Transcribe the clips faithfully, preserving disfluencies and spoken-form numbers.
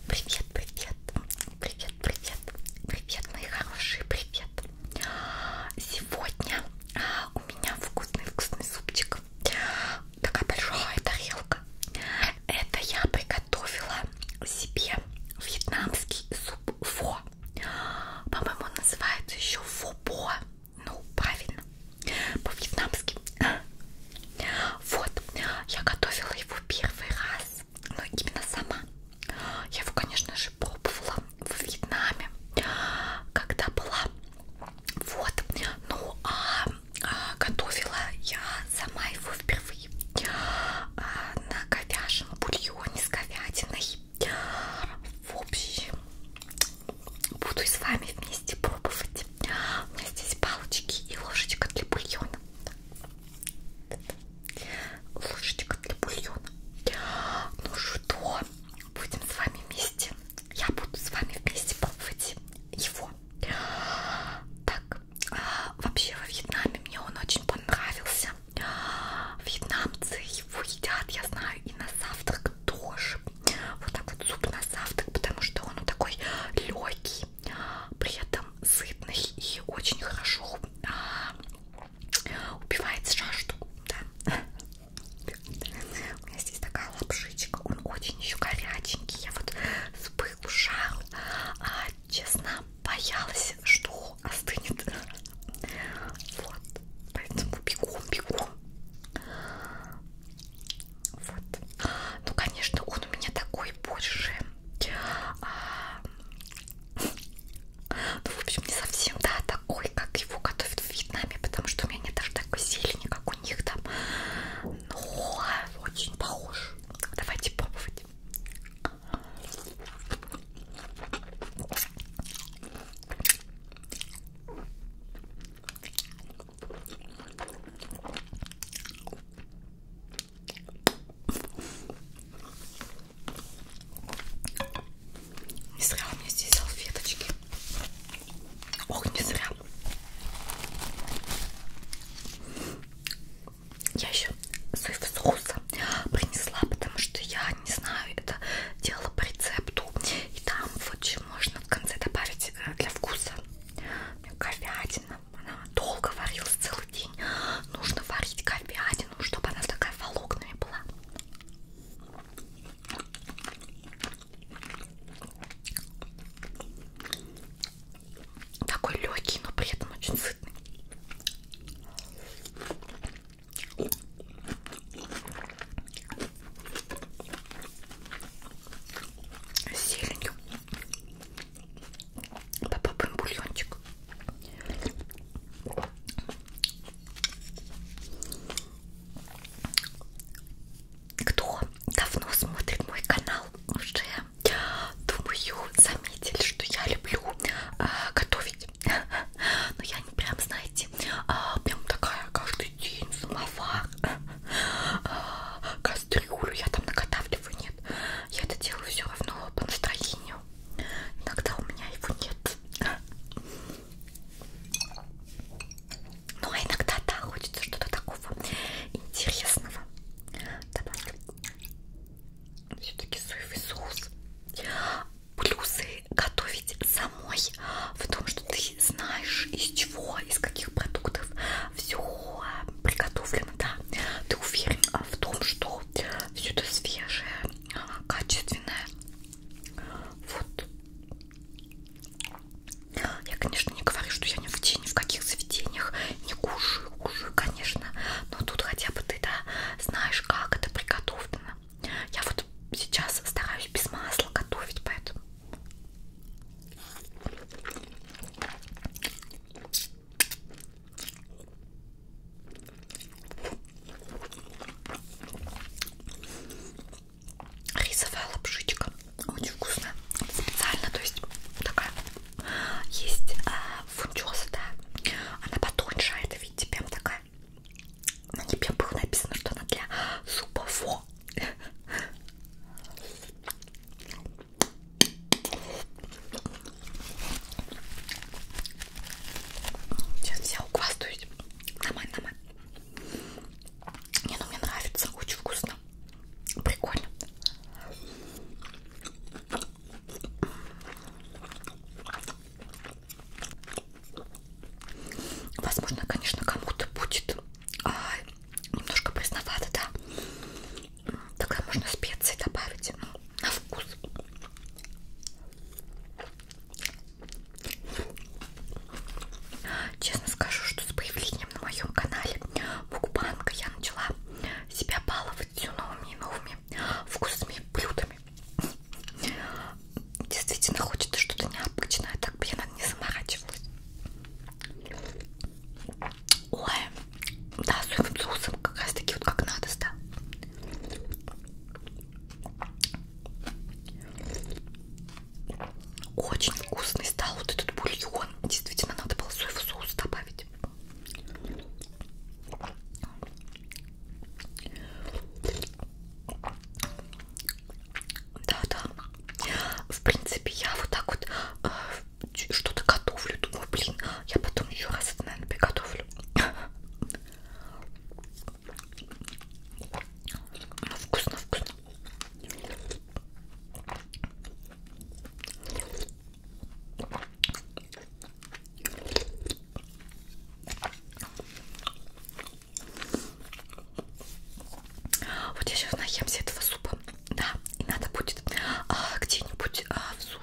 Привет, привет, привет, привет, привет, мои хорошие, привет. Сегодня а, у меня вкусный-вкусный супчик. Такая большая тарелка. Это я приготовила себе вьетнамский суп фо. По-моему, он называется еще фо-бо. Ну, правильно, по-вьетнамски. Вот, я готовила его первый раз, но именно сама. Я его, конечно же, пробовала в Вьетнаме, когда была. Вот, ну а, а готовила я сама его впервые а, на говяжьем бульоне с говядиной. В общем, буду с вами вместе пробовать. У меня здесь палочки и ложечка для бульона. Ложечка для бульона. Ну что, будем с вами вместе. Я буду с вами вместе пробовать его. Так, а, вообще во Вьетнаме мне он очень понравился. Вьетнамцы его едят, я знаю, и на завтрак тоже. Вот так вот суп на завтрак, потому что он такой легкий, при этом сытный и очень хорошо а, убивает жажду. Да. У меня здесь такая лапшичка, он очень еще горяченький. Я вот с пылу жару, а, честно, боялась, что остынет. Вот, поэтому бегом, бегом. Вот. Ну, конечно, он у меня такой больше. А, ну, в общем, не совсем, да, такой, как его готовят в Вьетнаме, потому что у меня нет даже такой зелени, как у них там. Но очень похож. Давайте пробовать. Не зря у меня здесь салфеточки. Ох, не зря. Я еще соевого соуса принесла, потому что я не знаю, это делала по рецепту. И там вот еще можно в конце добавить для вкуса. Говядина. Она долго варилась, целый день. Нужно варить говядину, чтобы она такая волокнами была. очень вкусный стал вот этот бульон. Действительно, надо было соевый соус добавить. Да-да. В принципе, я вот так вот э, что-то готовлю. Думаю, блин, я потом еще раз это, наверное, приготовлю. Ну, вкусно, вкусно. Вот я сейчас наемся этого супа, да, и надо будет а, где-нибудь а, в,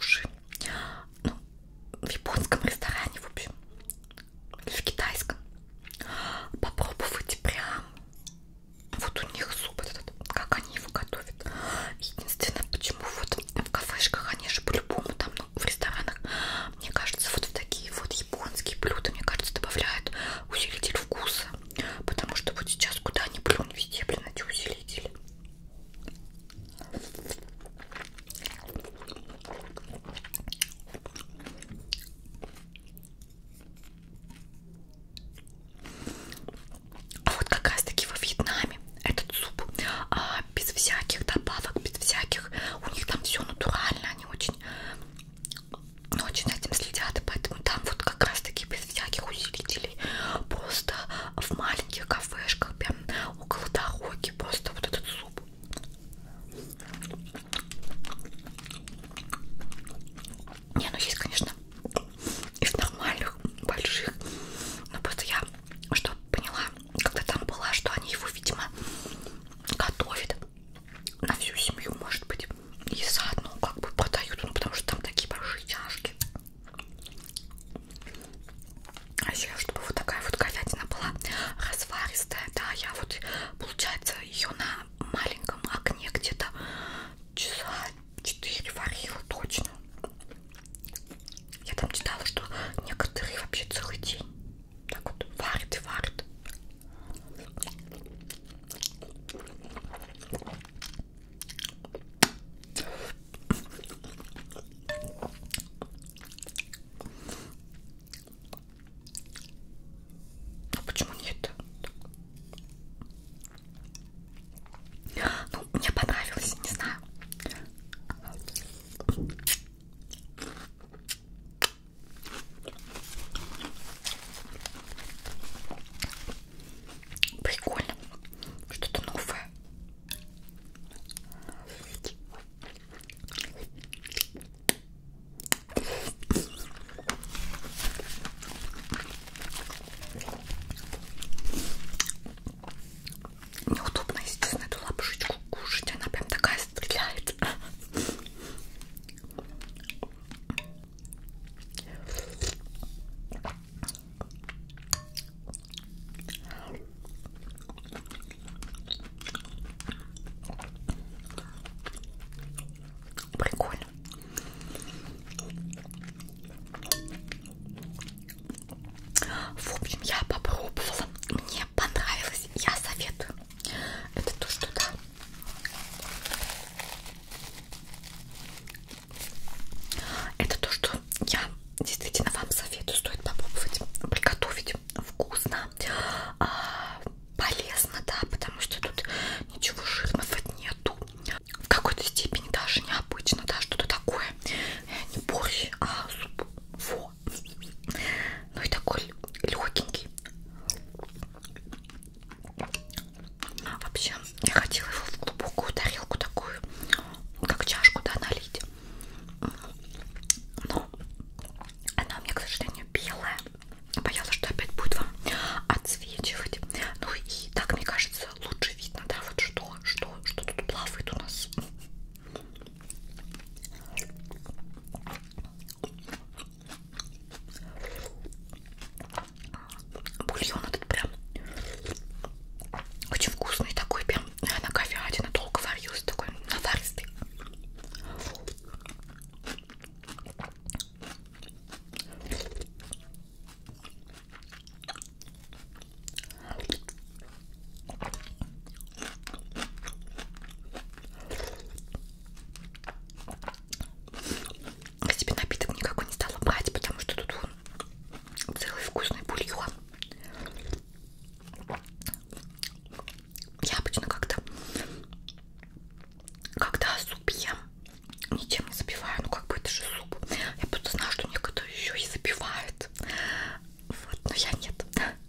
запиваю. Ну, как бы это же суп. Я просто знаю, что некоторые еще и запивают. Вот, но я нет.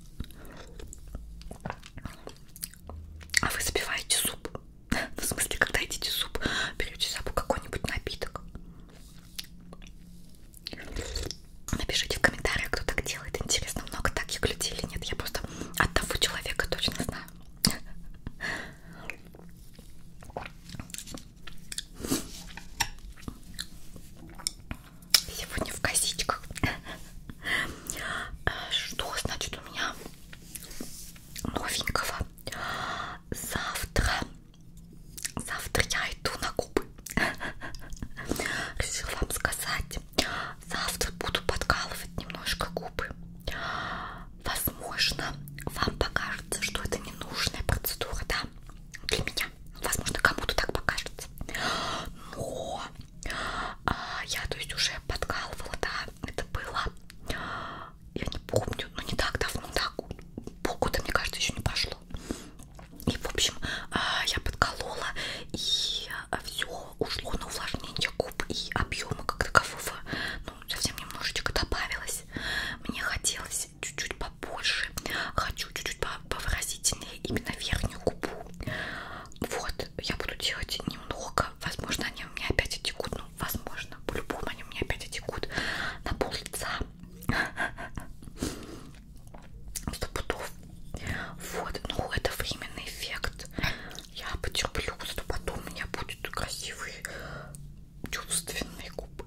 А вы запиваете суп? Ну, в смысле, когда едите суп, берете с собой какой-нибудь напиток? Напишите в комментариях, кто так делает. Интересно, много таких людей или нет. Я просто одного человека точно знаю. Сегодня в косичках. Что значит у меня новенького? Завтра. Завтра я иду на губы. Решила вам сказать. Завтра буду подкалывать немножко губы. Возможно, вам покажется, что это ненужная процедура, да? Для меня. Возможно, кому-то так покажется. Но а, я, то есть, уже подкалывала, да, это было, я не помню, но не так давно, да, полгода, мне кажется, еще не прошло. И, в общем, а, я подколола, и все ушло на увлажнение губ, и объема как такового, ну, совсем немножечко добавилось. Мне хотелось чуть-чуть побольше, хочу чуть-чуть повыразительнее именно верхнюю губу. Вот, я буду делать немного. Возможно, они у меня опять отекут. Ну, возможно, по-любому они у меня опять отекут на пол лица. Сто пудов. Вот, ну, это временный эффект. Я потерплю, зато потом у меня будут красивые, чувственные губы.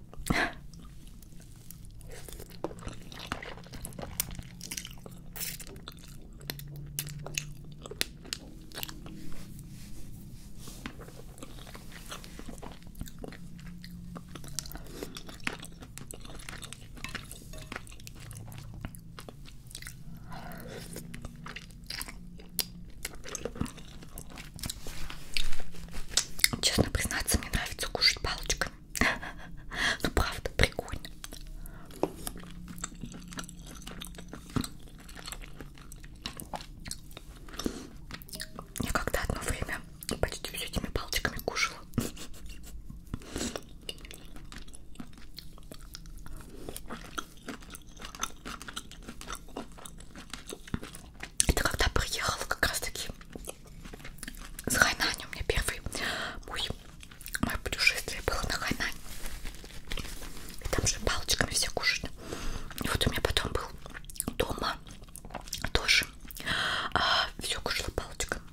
Честно признаться, мне нравится кушать палочками. Ну, правда, прикольно. Я когда одно время почти все этими палочками кушала. Это когда приехала как раз таки с Хайнани. У меня первый мой, мое путешествие было на Хайнань. И там же палочками все кушали. И вот у меня потом был дома тоже. А, все кушала палочками.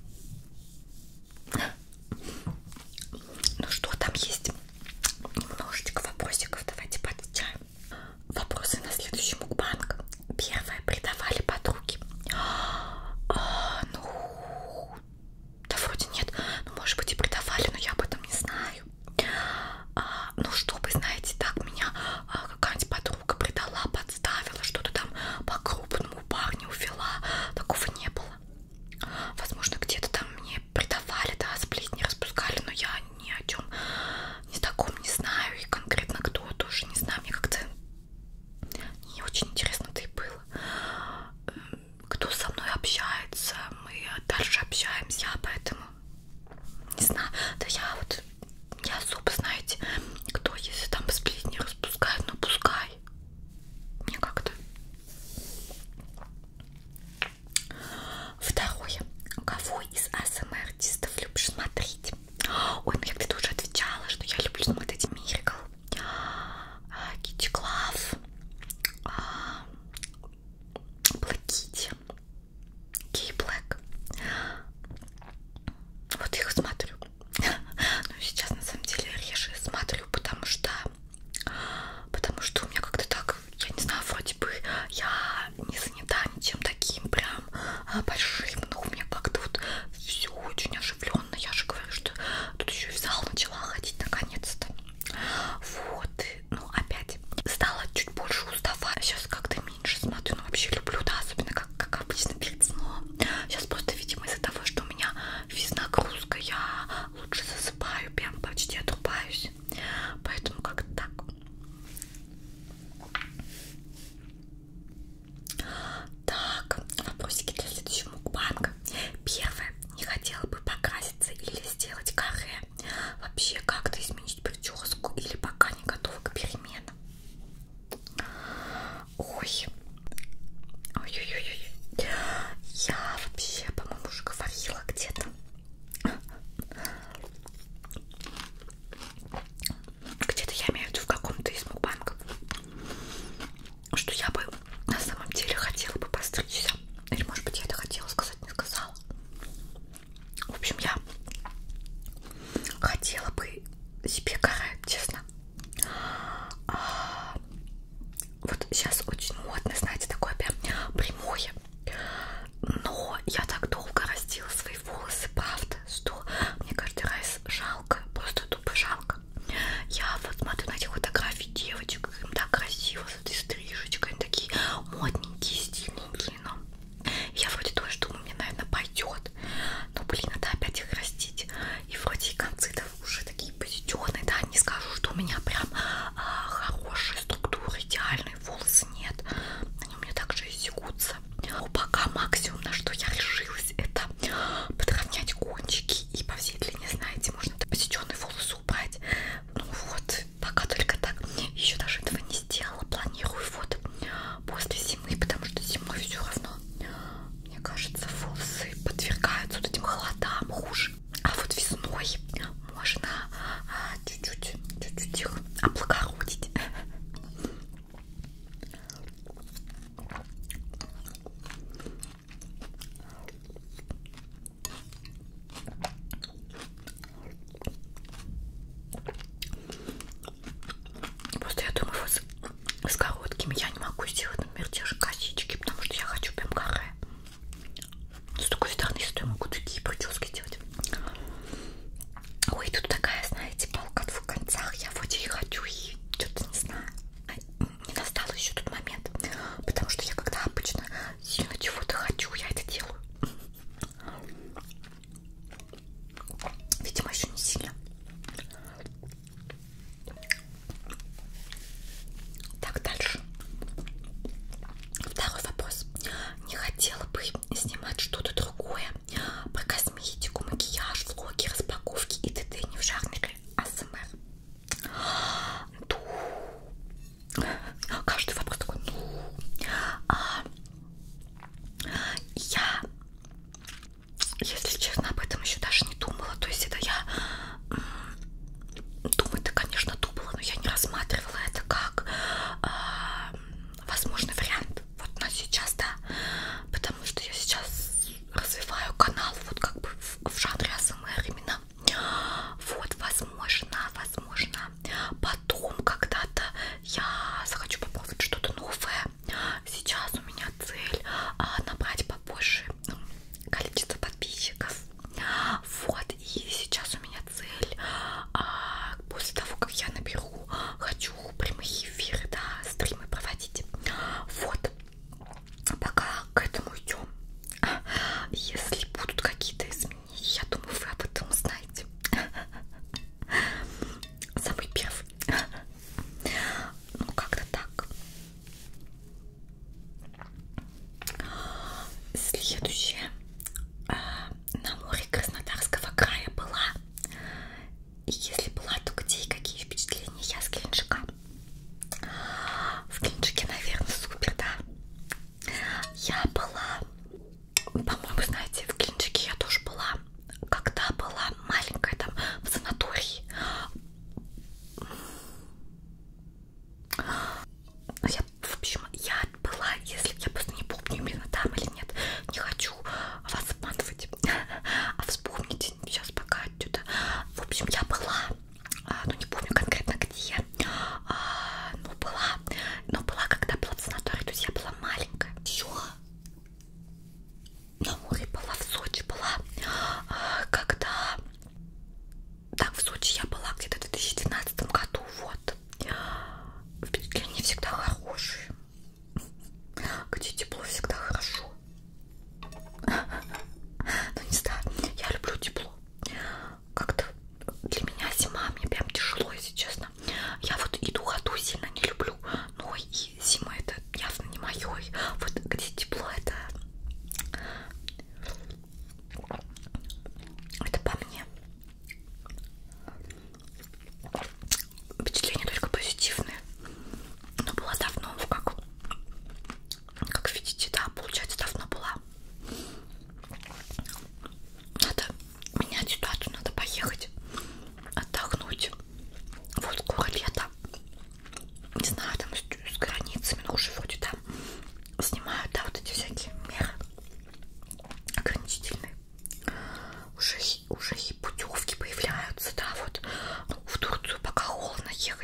Ну что, там есть немножечко вопросиков. Давайте поотвечаем. Вопросы на следующий мукбанг. Первое. Придавали подруги? А, ну, да вроде нет. Ну, может быть, и придавали, но я об этом не знаю. А, ну, чтобы, знаете, так меня а, какая-нибудь подруга предала, подставила, что-то там по-крупному парня увела. Такого не было. Возможно, где-то там мне предавали, да, сплетни распускали, но я ни о чем ни таком не знаю. И конкретно кто тоже не знаю. Мне как-то не очень интересно-то и было. Кто со мной общается, мы дальше общаемся, поэтому не знаю. Да я вот, я особо, знаете, кто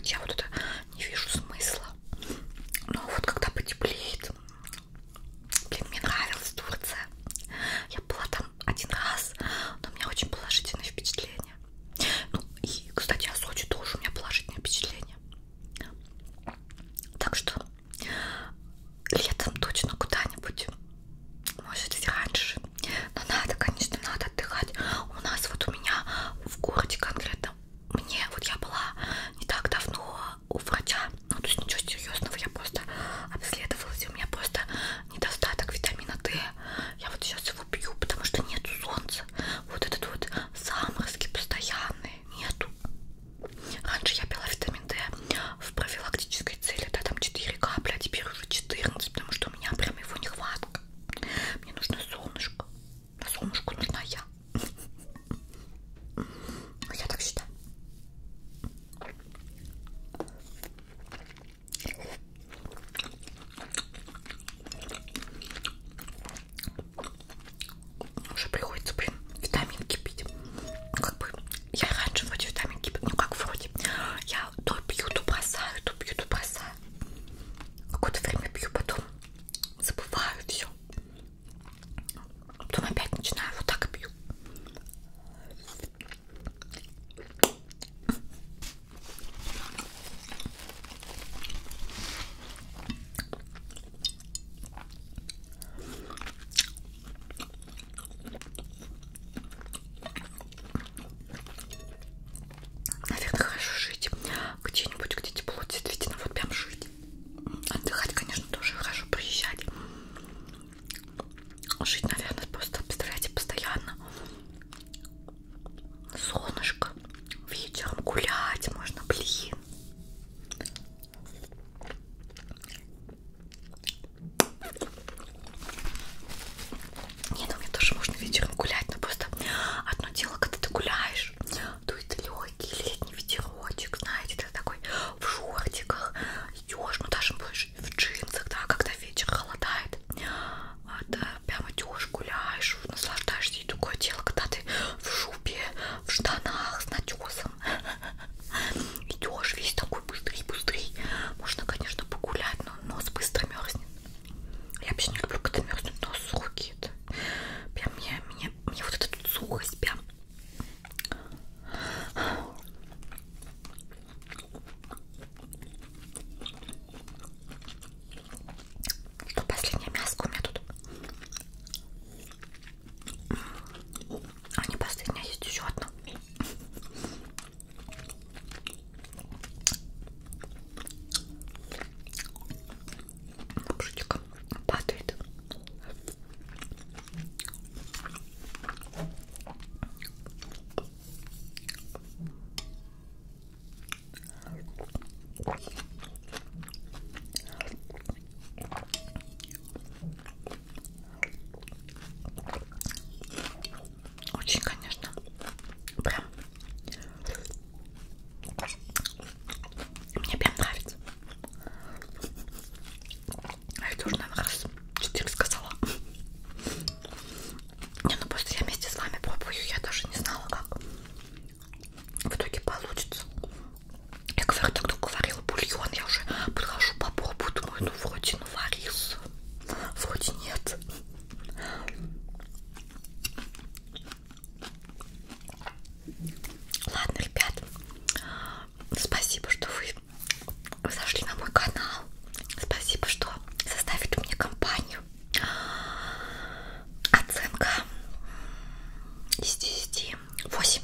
Хоть я вот это не вижу смысла. Но вот когда потеплеет, блин, мне нравилась Турция. Я была там один раз, но у меня очень положительное впечатление. Ну и, кстати, о Сочи тоже у меня положительное впечатление. Так что летом точно куда-нибудь, может быть, раньше. Но надо, конечно, надо отдыхать. У нас вот у меня в городе конкретно, мне, вот я была не так давно у врача, ну то есть ничего серьезного, я просто обследовалась, у меня просто недостаток витамина D. Я вот сейчас его пью, потому что нету солнца. Вот этот вот заморозки постоянные нету. Раньше я пила витамин D в профилактической цели, да, там четыре капли, а теперь уже четырнадцать, потому что у меня прям его нехватка. Мне нужно солнышко. На солнышку нужна я. Я так считаю. Уже приходится, блин, витаминки пить. Как бы я раньше вроде витаминки, ну как вроде, я то пью, то бросаю, то пью, то бросаю. Какое-то время пью, потом забываю все. Потом опять начинаю, вот так и пью. Наверное, хорошо жить где-нибудь, где тепло, действительно, вот прям жить. Отдыхать, конечно, тоже хорошо, приезжать. Жить, наверное, просто, представляете, постоянно. Солнышко, вечером гулять можно, блин. Не, ну мне тоже можно вечером гулять, но просто одно дело, когда ты гуляешь, дует легкий летний ветерочек, знаете, ты такой в шортиках идешь, ну даже больше в джинсах, да, когда вечер холодает, а, да, прямо идешь, гуляешь, наслаждаешься. И другое дело, когда ты в шубе, в штанах с начесом идешь весь такой быстрый-быстрый, можно, конечно, погулять, но нос быстро мерзнет. Я вообще не люблю, когда мерзнет нос, руки. Это прям мне, мне, мне вот эта тут сухость прям. Что последнее мяско у меня тут? А не последнее, есть еще одно. Жутик падает. Очень, конечно, прям мне прям нравится. А я тоже, наверное, раз четыре сказала. Не, ну просто я вместе с вами пробую, я даже не знала, как в итоге получится. Я говорю, так кто говорила бульон, я уже подхожу, попробую, думаю, ну вроде наварился, вроде нет. Ладно, ребят, спасибо, что вы зашли на мой канал. Спасибо, что составили мне компанию. Оценка из десяти восемь.